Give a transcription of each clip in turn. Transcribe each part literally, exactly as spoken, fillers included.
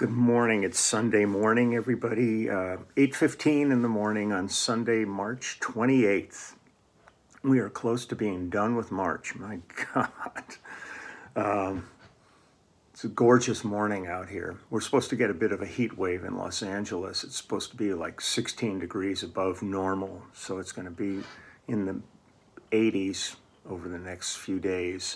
Good morning. It's Sunday morning, everybody. Uh, eight fifteen in the morning on Sunday, March twenty-eighth. We are close to being done with March. My God. Um, it's a gorgeous morning out here. We're supposed to get a bit of a heat wave in Los Angeles. It's supposed to be like sixteen degrees above normal. So it's going to be in the eighties over the next few days.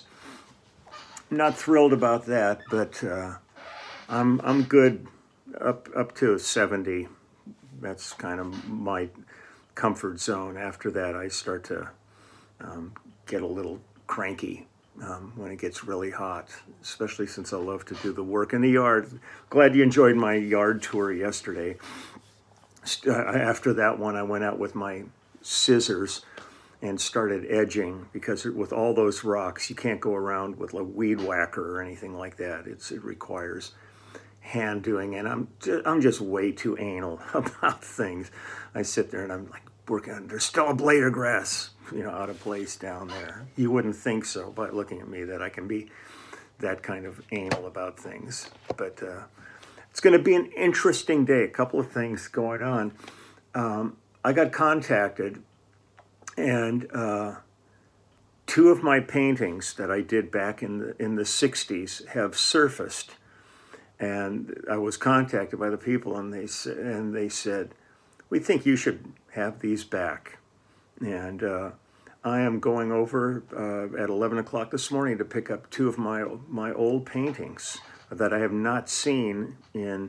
Not thrilled about that, but uh, I'm I'm good up up to seventy. That's kind of my comfort zone. After that, I start to um, get a little cranky um, when it gets really hot, especially since I love to do the work in the yard. Glad you enjoyed my yard tour yesterday. Uh, after that one, I went out with my scissors and started edging, because with all those rocks, you can't go around with a weed whacker or anything like that. It's it requires hand doing, and I'm just, I'm just way too anal about things. I sit there and I'm like working on, there's still a blade of grass, you know, out of place down there. You wouldn't think so by looking at me that I can be that kind of anal about things. But uh, it's going to be an interesting day. A couple of things going on. Um, I got contacted, and uh, two of my paintings that I did back in the in the sixties have surfaced. And I was contacted by the people, and they and they said, "We think you should have these back." And uh, I am going over uh, at eleven o'clock this morning to pick up two of my my old paintings that I have not seen in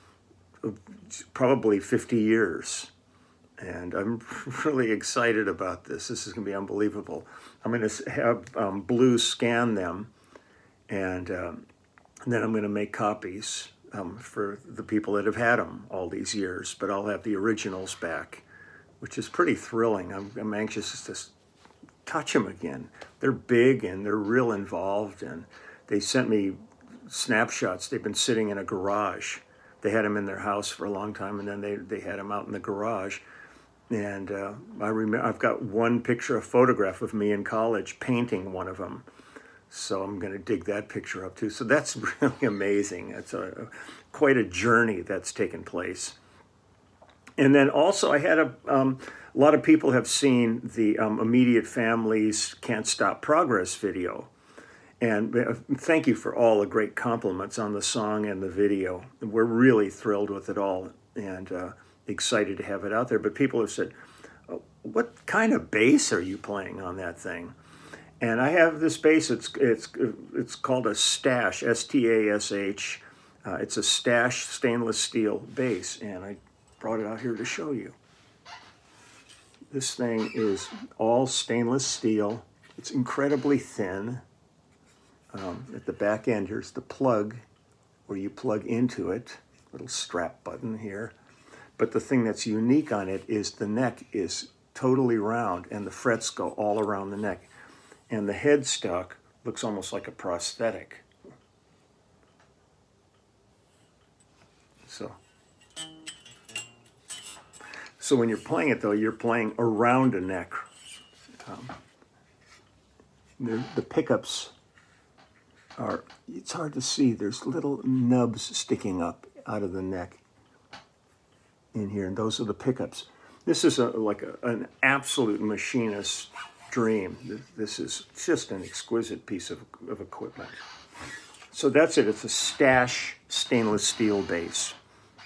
probably fifty years. And I'm really excited about this. This is going to be unbelievable. I'm going to have um, Blue scan them, and um, And then I'm going to make copies um, for the people that have had them all these years. But I'll have the originals back, which is pretty thrilling. I'm, I'm anxious to touch them again. They're big and they're real involved. And they sent me snapshots. They've been sitting in a garage. They had them in their house for a long time, and then they, they had them out in the garage. And uh, I remember, I've got one picture, a photograph of me in college painting one of them. So I'm going to dig that picture up too. So that's really amazing. It's a, quite a journey that's taken place. And then also I had a, um, a lot of people have seen the um, Immediate Families Can't Stop Progress video. And uh, thank you for all the great compliments on the song and the video. We're really thrilled with it all, and uh, excited to have it out there. But people have said, oh, what kind of bass are you playing on that thing? And I have this bass. It's it's it's called a Stash, S T A S H. Uh, it's a Stash stainless steel bass, and I brought it out here to show you. This thing is all stainless steel. It's incredibly thin. Um, at the back end, here's the plug where you plug into it. Little strap button here. But the thing that's unique on it is the neck is totally round, and the frets go all around the neck. And the headstock looks almost like a prosthetic. So, so when you're playing it, though, you're playing around a neck. Um, the, the pickups are, it's hard to see. There's little nubs sticking up out of the neck in here, and those are the pickups. This is a, like a, an absolute machinist dream. This is just an exquisite piece of, of equipment. So that's it. It's a Stash stainless steel bass.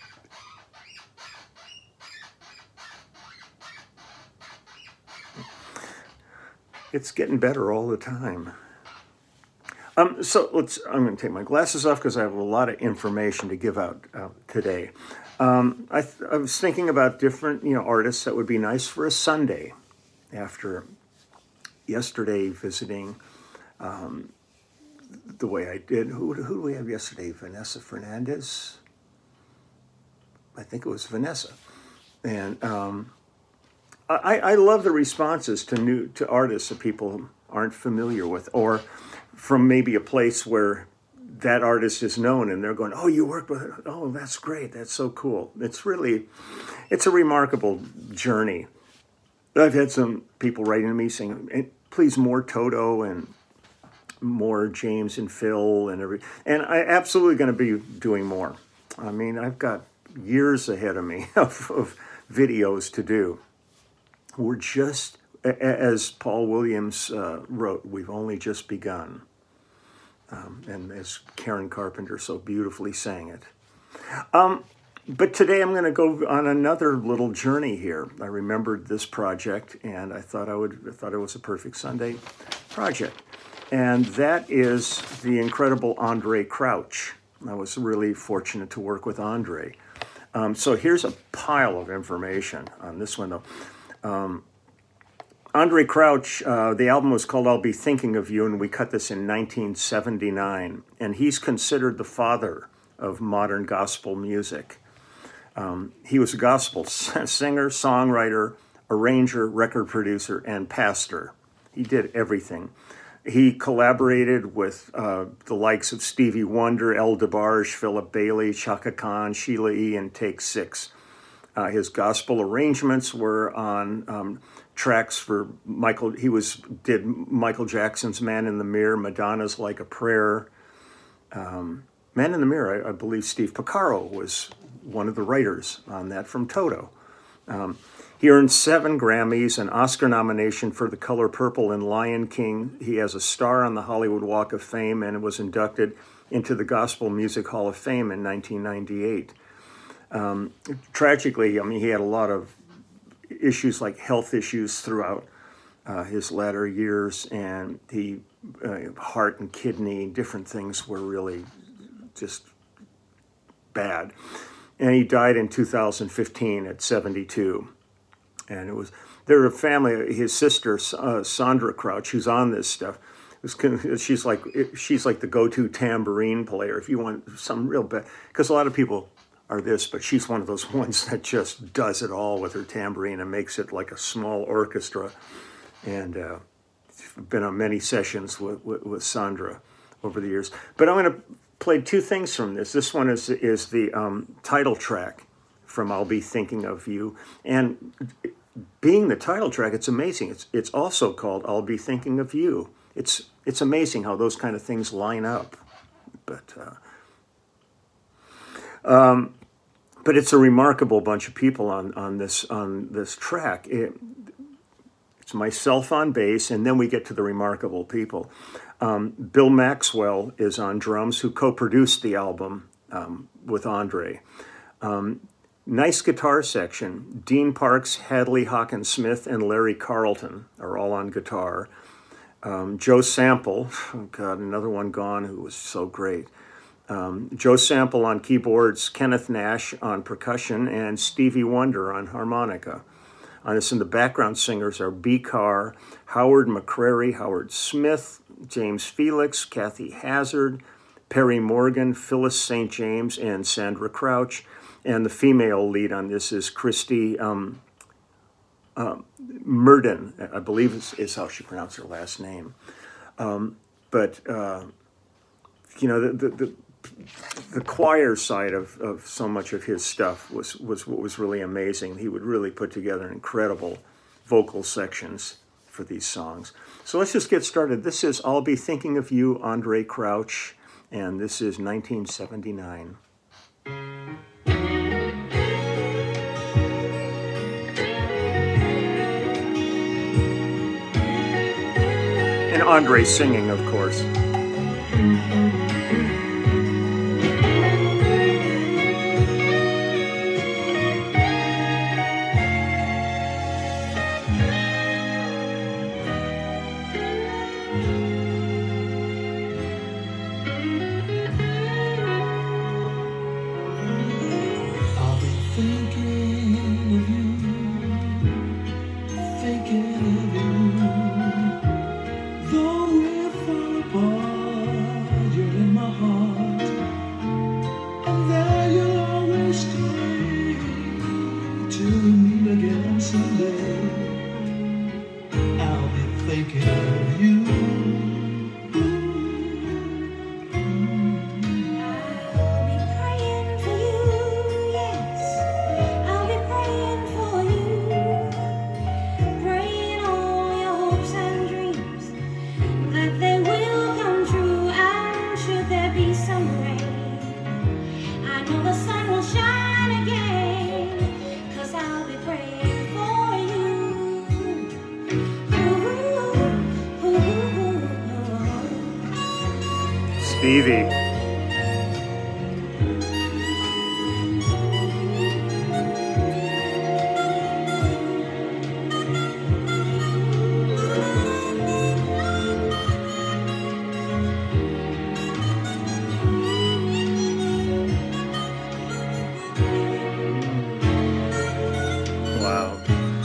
It's getting better all the time. Um, so let's. I'm going to take my glasses off because I have a lot of information to give out uh, today. Um, I, th I was thinking about different, you know, artists that would be nice for a Sunday after yesterday visiting um, the way I did. Who, who do we have yesterday? Vanessa Fernandez? I think it was Vanessa. And um, I, I love the responses to new to artists that people aren't familiar with, or from maybe a place where that artist is known and they're going, oh, you worked with her. Oh, that's great. That's so cool. It's really, it's a remarkable journey. I've had some people writing to me saying, please, more Toto and more James and Phil and every, and I absolutely going to be doing more. I mean, I've got years ahead of me of, of videos to do. We're just, as Paul Williams uh, wrote, we've only just begun. Um, and as Karen Carpenter so beautifully sang it. Um, but today I'm going to go on another little journey here. I remembered this project, and I thought I would. I thought it was a perfect Sunday project, and that is the incredible Andraé Crouch. I was really fortunate to work with Andraé. Um, so here's a pile of information on this one, though. Um, Andraé Crouch, uh, the album was called I'll Be Thinking of You, and we cut this in nineteen seventy-nine. And he's considered the father of modern gospel music. Um, he was a gospel singer, songwriter, arranger, record producer, and pastor. He did everything. He collaborated with uh, the likes of Stevie Wonder, El DeBarge, Philip Bailey, Chaka Khan, Sheila E., and Take Six. Uh, his gospel arrangements were on um, tracks for Michael. He was did Michael Jackson's "Man in the Mirror," Madonna's "Like a Prayer." Um, "Man in the Mirror," I, I believe Steve Porcaro was one of the writers on that from Toto. Um, he earned seven Grammys, an Oscar nomination for The Color Purple and Lion King. He has a star on the Hollywood Walk of Fame and was inducted into the Gospel Music Hall of Fame in nineteen ninety-eight. Um, tragically, I mean, he had a lot of issues like health issues throughout uh, his latter years, and he, uh, heart and kidney, different things were really just bad. And he died in two thousand fifteen at seventy-two. And it was, they're a family, his sister, uh, Sandra Crouch, who's on this stuff, was, she's like, she's like the go-to tambourine player if you want some real bad, because a lot of people are this, but she's one of those ones that just does it all with her tambourine and makes it like a small orchestra. And uh, been on many sessions with, with, with Sandra over the years. But I'm going to play two things from this. This one is is the um, title track from "I'll Be Thinking of You," and being the title track, it's amazing. It's it's also called "I'll Be Thinking of You." It's it's amazing how those kind of things line up. But. Uh, Um, but it's a remarkable bunch of people on, on this on this track. It, it's myself on bass, and then we get to the remarkable people. Um, Bill Maxwell is on drums, who co-produced the album um, with Andraé. Um, nice guitar section. Dean Parks, Hadley Hawkins Smith, and Larry Carlton are all on guitar. Um, Joe Sample, oh God, another one gone who was so great. Um, Joe Sample on keyboards, Kenneth Nash on percussion, and Stevie Wonder on harmonica. On this, and the background singers are B. Carr, Howard McCrary, Howard Smith, James Felix, Kathy Hazard, Perry Morgan, Phyllis Saint James, and Sandra Crouch. And the female lead on this is Christy um, uh, Murden, I believe is, is how she pronounced her last name. Um, but, uh, you know, the... the, the The choir side of, of so much of his stuff was, was what was really amazing. He would really put together incredible vocal sections for these songs. So let's just get started. This is I'll Be Thinking of You, Andraé Crouch, and this is nineteen seventy-nine. And Andraé singing, of course. Though we're far apart. Stevie. Wow.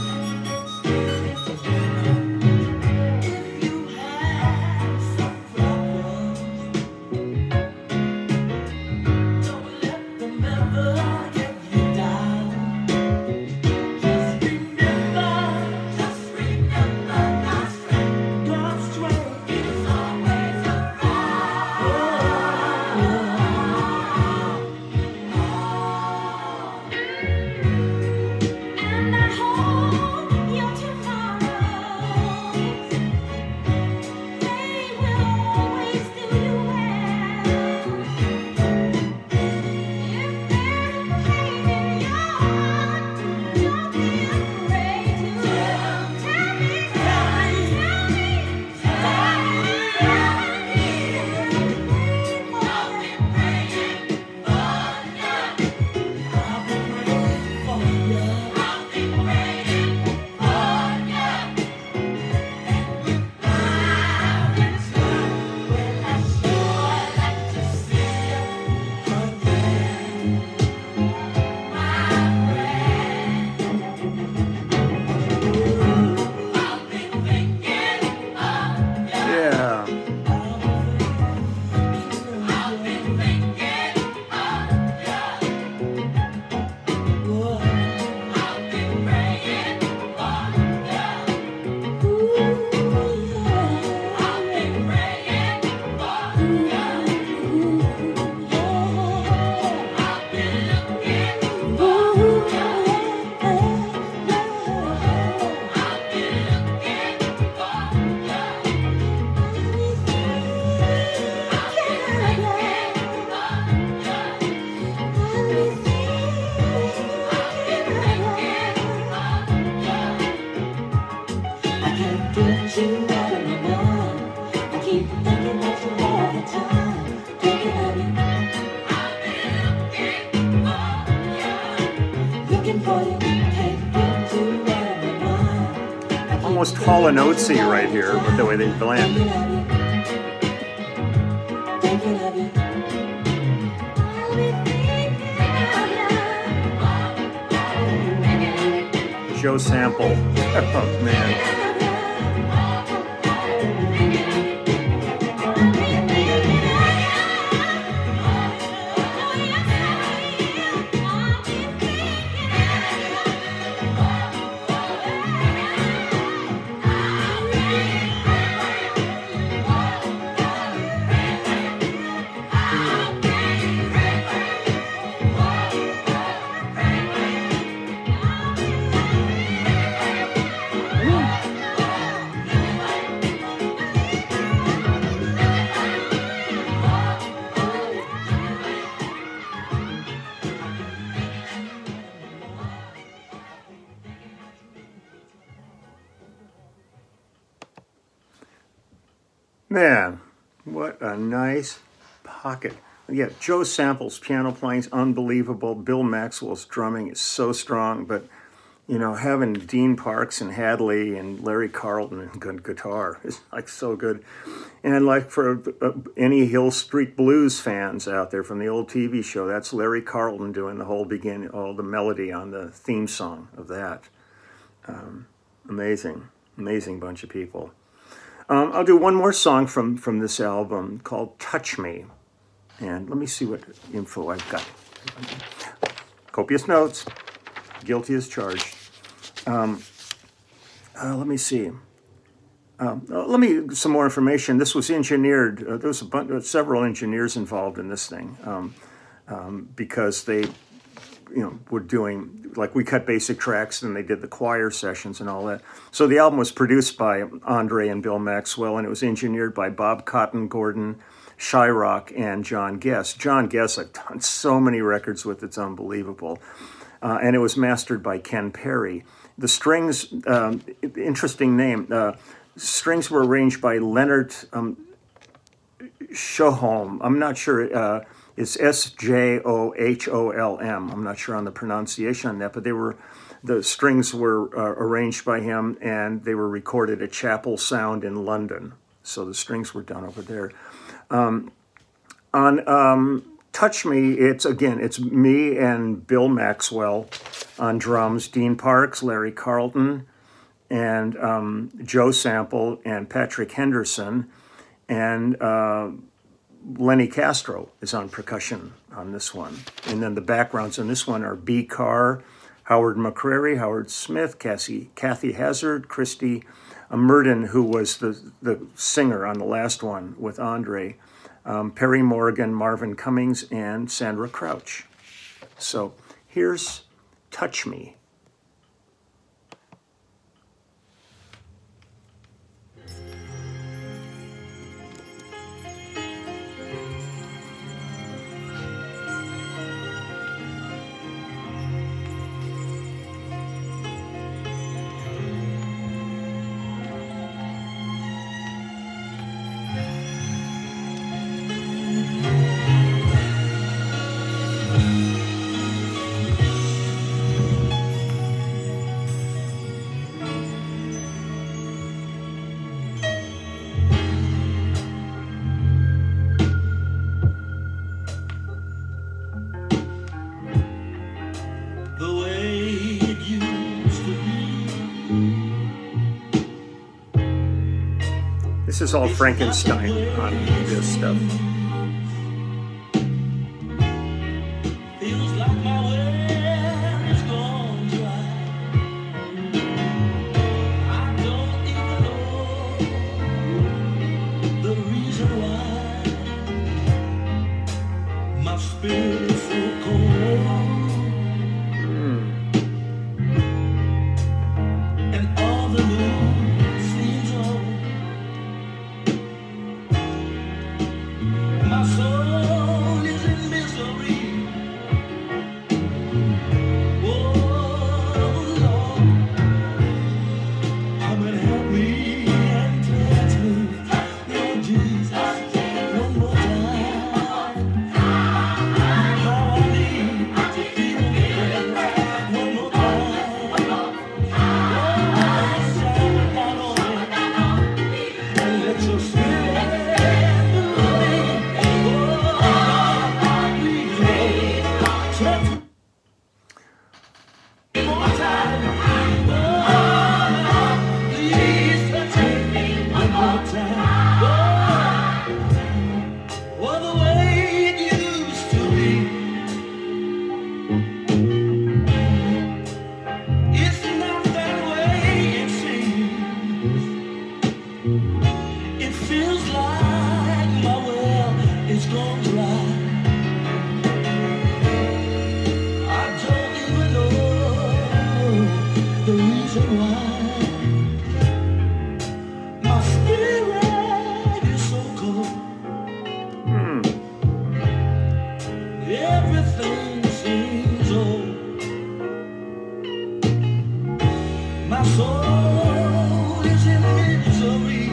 Almost Hall and Oatesy right here with the way they blend. Joe Sample. Oh, man. Man, what a nice pocket. Yeah, Joe Sample's piano playing is unbelievable. Bill Maxwell's drumming is so strong, but, you know, having Dean Parks and Hadley and Larry Carlton and good guitar is like so good. And like for uh, any Hill Street Blues fans out there from the old T V show, that's Larry Carlton doing the whole begin, all the melody on the theme song of that. Um, amazing, amazing bunch of people. Um, I'll do one more song from, from this album called Touch Me. And let me see what info I've got. Copious notes. Guilty as charged. Um, uh, let me see. Um, uh, let me, some more information. This was engineered. Uh, there was a bunch, uh, several engineers involved in this thing um, um, because they, you know, were doing, like we cut basic tracks and they did the choir sessions and all that. So the album was produced by Andraé and Bill Maxwell, and it was engineered by Bob Cotton Gordon, Shyrock, and John Guest. John Guest, I've done so many records with, it's unbelievable. Uh, and it was mastered by Ken Perry. The strings, um, interesting name, uh, strings were arranged by Leonard um, Sjoholm. I'm not sure. Uh, it's S J O H O L M. I'm not sure on the pronunciation on that, but they were, the strings were uh, arranged by him, and they were recorded at Chapel Sound in London. So the strings were done over there. Um, on um, Touch Me, it's, again, it's me and Bill Maxwell on drums, Dean Parks, Larry Carlton, and um, Joe Sample, and Patrick Henderson, and uh, Lenny Castro is on percussion on this one. And then the backgrounds on this one are B. Carr, Howard McCrary, Howard Smith, Cassie, Kathy Hazard, Christy Murden, who was the, the singer on the last one with Andre, um, Perry Morgan, Marvin Cummings, and Sandra Crouch. So here's Touch Me. This is all Frankenstein on this stuff. Feels like my well is gone dry. I don't even know the reason why my spirit is so cold. And all the news seems old. My soul is in misery. Oh Lord, come and help me and touch me, Lord Jesus, one more time. How I need to feel again, one more time. Oh, shine down on me and let your spirit. My soul is in misery.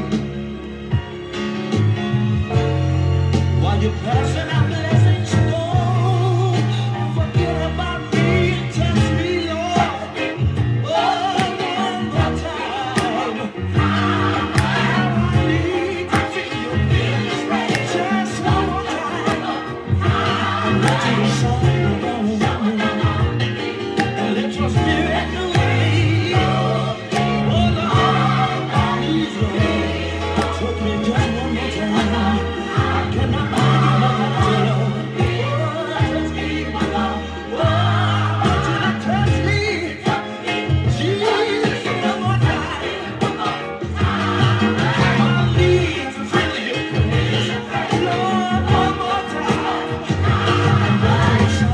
While you're passing out blessings, don't forget about me and touch me, Lord. Oh, one more time. I need to feel your kiss. Just one more time. I want you to shine around and let your spirit know. Shine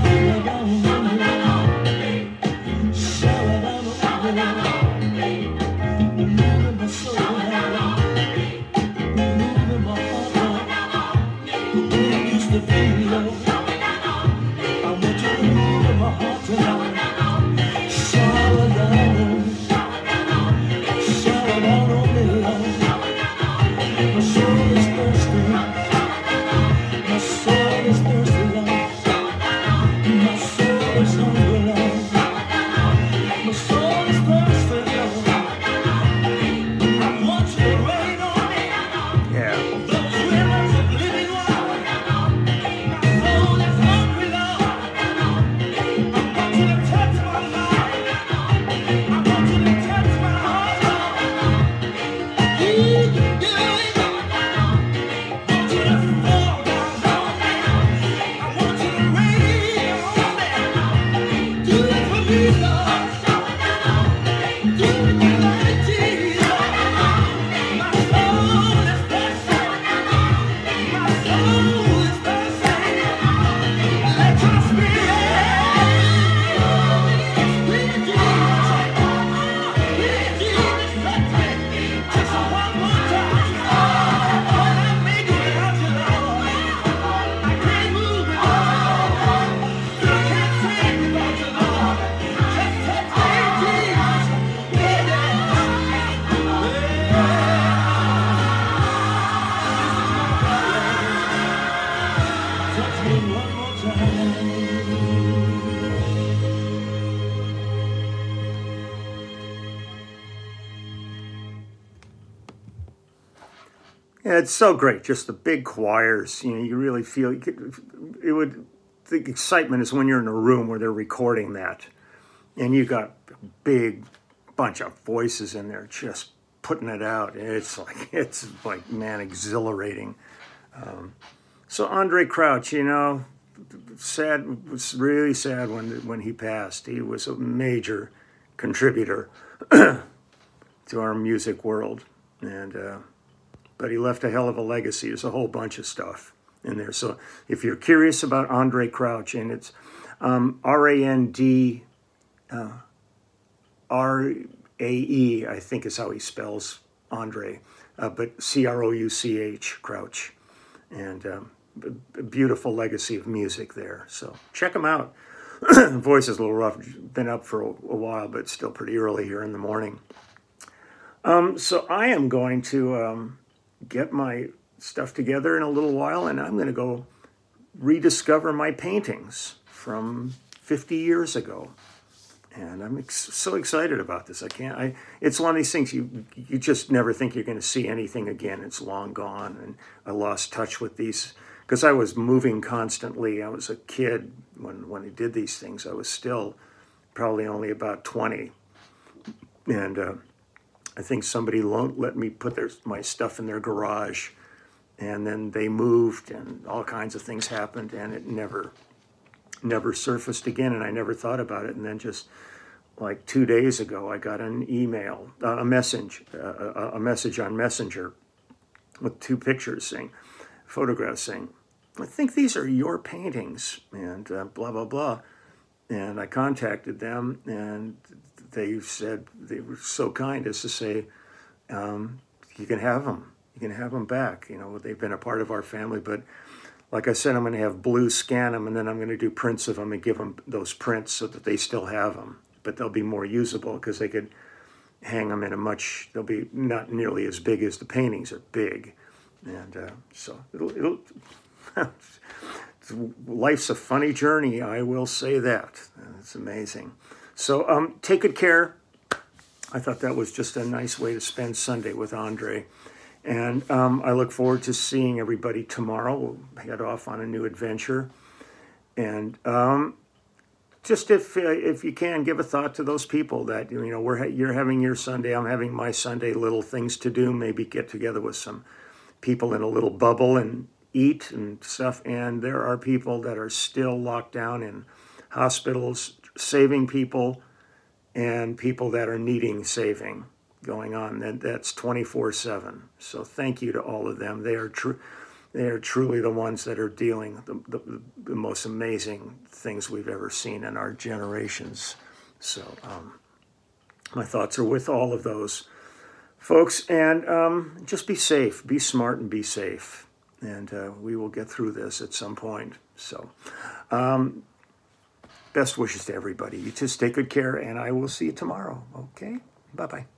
it one more time. Yeah, it's so great. Just the big choirs. You know, you really feel you could, it would. The excitement is when you're in a room where they're recording that, and you got a big bunch of voices in there just putting it out. It's like it's like man, exhilarating. Um, so Andraé Crouch, you know, sad. It was really sad when when he passed. He was a major contributor to our music world, and. Uh, But he left a hell of a legacy. There's a whole bunch of stuff in there. So if you're curious about Andraé Crouch, and it's um, R A N D R A E, I think is how he spells Andre, uh, but C R O U C H, Crouch. And um, a beautiful legacy of music there. So check him out. Voice is a little rough. Been up for a, a while, but still pretty early here in the morning. Um, so I am going to... Um, get my stuff together in a little while, and I'm going to go rediscover my paintings from fifty years ago. And I'm ex- so excited about this. I can't, I, it's one of these things you, you just never think you're going to see anything again. It's long gone. And I lost touch with these because I was moving constantly. I was a kid when, when I did these things. I was still probably only about twenty. And, uh, I think somebody won't let me put their, my stuff in their garage, and then they moved, and all kinds of things happened, and it never, never surfaced again, and I never thought about it. And then just like two days ago, I got an email, uh, a message, uh, a, a message on Messenger with two pictures saying, photographs saying, "I think these are your paintings," and uh, blah blah blah. And I contacted them, and they said they were so kind as to say, um, you can have them. You can have them back. You know, they've been a part of our family. But like I said, I'm going to have Blue scan them, and then I'm going to do prints of them and give them those prints so that they still have them. But they'll be more usable because they could hang them in a much, they'll be not nearly as big as the paintings are big. And uh, so it'll, it'll life's a funny journey, I will say that. It's amazing. So um, take good care. I thought that was just a nice way to spend Sunday with Andre. And um, I look forward to seeing everybody tomorrow. We'll head off on a new adventure. And um, just if uh, if you can, give a thought to those people that, you know, we're you're having your Sunday, I'm having my Sunday, little things to do. Maybe get together with some people in a little bubble and eat and stuff. And there are people that are still locked down in hospitals, saving people, and people that are needing saving going on. That that's twenty-four seven. So thank you to all of them. They are true. They are truly the ones that are dealing the, the, the most amazing things we've ever seen in our generations. So um, my thoughts are with all of those folks. And um, just be safe, be smart, and be safe. And uh, we will get through this at some point. So um, best wishes to everybody. You just take good care, and I will see you tomorrow. Okay? Bye-bye.